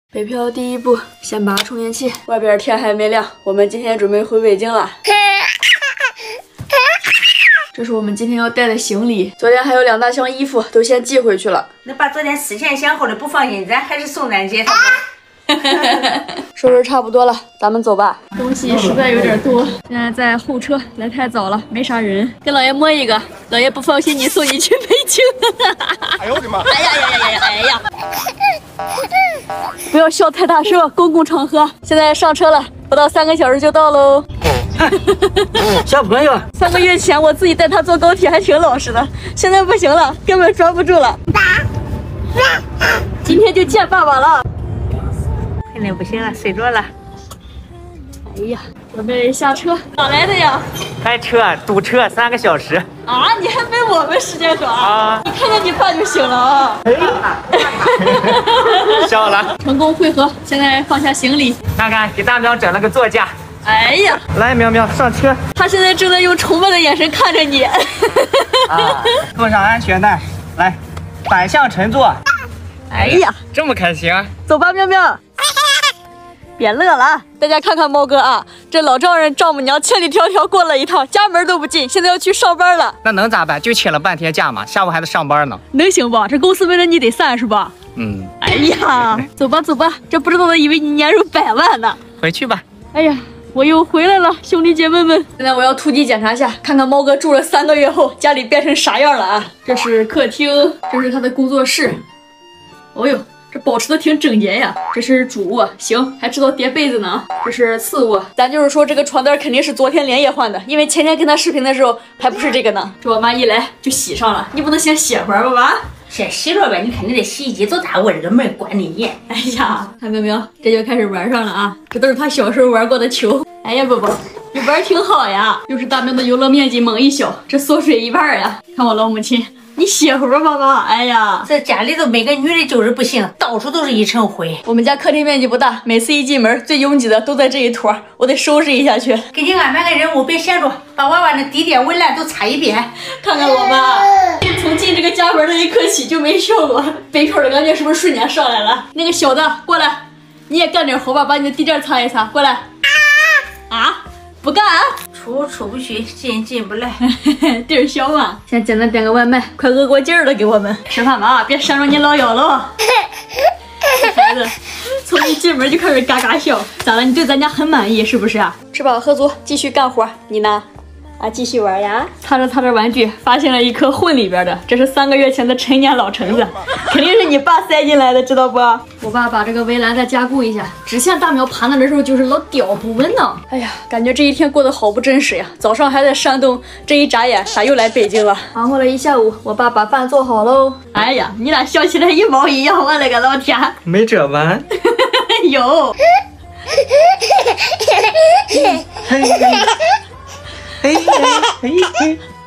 北漂第一步，先拔充电器。外边天还没亮，我们今天准备回北京了。这是我们今天要带的行李，昨天还有2大箱衣服都先寄回去了。 那把昨天思前想后的不放心，咱还是宋丹姐她们。 收拾差不多了，咱们走吧。东西实在有点多，现在在候车，来太早了，没啥人。给老爷摸一个，老爷不放心你送你去北京。哎呦我的妈！哎呀呀呀呀哎呀！不要笑太大声，公共场合。现在上车了，不到3个小时就到喽。 小朋友 ，3个月前我自己带他坐高铁还挺老实的，现在不行了，根本抓不住了。今天就见爸爸了。 肯定不行了，睡着了。 哎呀，准备下车，哪来的呀？ 开车堵车3个小时啊！你还比我们时间短啊？你看见你爸就行了啊！ 笑了。 成功汇合，现在放下行李。 看看，给大喵整了个座驾。 哎呀， 来，喵喵上车。 他现在正在用崇拜的眼神看着你。 坐上安全带，来，反向乘坐。 哎呀， 这么开心啊！ 走吧，喵喵。别乐了啊！大家看看猫哥啊，这老丈人丈母娘千里迢迢过了一趟，家门都不进，现在要去上班了。 那能咋办？就请了半天假嘛，下午还得上班呢。 能行不？这公司为了你得散是吧？哎呀，走吧走吧，这不知道的以为你年入100万呢。 回去吧。 哎呀，我又回来了，兄弟姐妹们。现在我要突击检查下，看看猫哥住了3个月后家里变成啥样了啊！这是客厅，这是他的工作室。哦呦，这保持的挺整洁呀。这是主卧，行，还知道叠被子呢。这是次卧，咱就是说这个床单肯定是昨天连夜换的，因为前天跟他视频的时候还不是这个呢。这我妈一来就洗上了，你不能先歇会儿吧妈？ 先洗了呗，你看你这洗衣机多大，我这个门关的严。 哎呀，看到没有，这就开始玩上了啊！这都是他小时候玩过的球。哎呀，宝宝，你玩挺好呀，又是大喵的游乐面积猛一小，这缩水一半呀！看我老母亲。你歇会儿吧妈！哎呀， 这家里头每个女的就是不行，到处都是一层灰。 我们家客厅面积不大，每次一进门最拥挤的都在这一坨，我得收拾一下去。 给你安排个任务，别闲着，把娃娃的地垫、围栏都擦一遍。 看看我吧，从进这个家门的一刻起就没笑过，北漂的感觉是不是瞬间上来了？那个小的过来，你也干点活吧，把你的地垫擦一擦，过来。啊？不干？ 出不去，进不来， 地儿小嘛。先简单点个外卖，快饿过劲儿了，给我们吃饭吧，别扇着你老腰了。这孩子从一进门就开始嘎嘎笑，咋了？你对咱家很满意是不是啊？吃饱喝足，继续干活。你呢？啊，继续玩呀！擦着玩具，发现了一颗混里边的，这是3个月前的陈年老橙子，肯定是你爸塞进来的，知道不？我爸把这个围栏再加固一下，只见大苗爬那的时候就是老屌不稳呢。哎呀，感觉这一天过得好不真实呀！早上还在山东，这一眨眼咋又来北京了？忙活了一下午，我爸把饭做好喽。哎呀，你俩笑起来一毛一样，我勒个老天！ 没褶纹？ 有。嘿嘿嘿嘿。